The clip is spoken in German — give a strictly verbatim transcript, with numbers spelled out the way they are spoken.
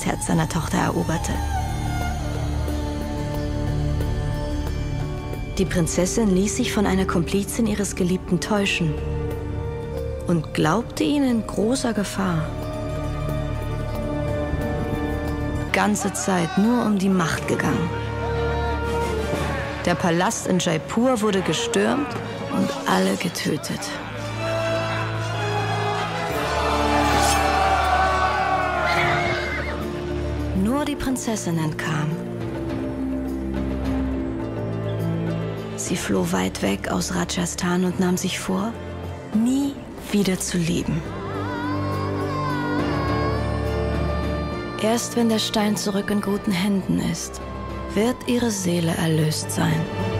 Herz seiner Tochter eroberte. Die Prinzessin ließ sich von einer Komplizin ihres Geliebten täuschen und glaubte ihn in großer Gefahr. Ganze Zeit nur um die Macht gegangen. Der Palast in Jaipur wurde gestürmt und alle getötet. Nur die Prinzessin entkam. Sie floh weit weg aus Rajasthan und nahm sich vor, nie wieder zu leben. Erst wenn der Stein zurück in guten Händen ist, wird ihre Seele erlöst sein.